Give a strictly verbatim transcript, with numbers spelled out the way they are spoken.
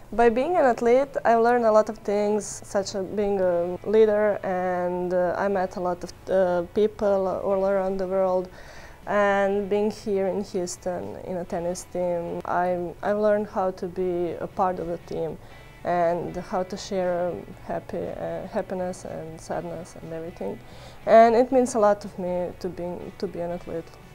By being an athlete, I learned a lot of things, such as being a leader, and uh, I met a lot of uh, people all around the world. And being here in Houston in a tennis team, I, I learned how to be a part of the team and how to share happy, uh, happiness and sadness and everything. And it means a lot to me to be, to be an athlete.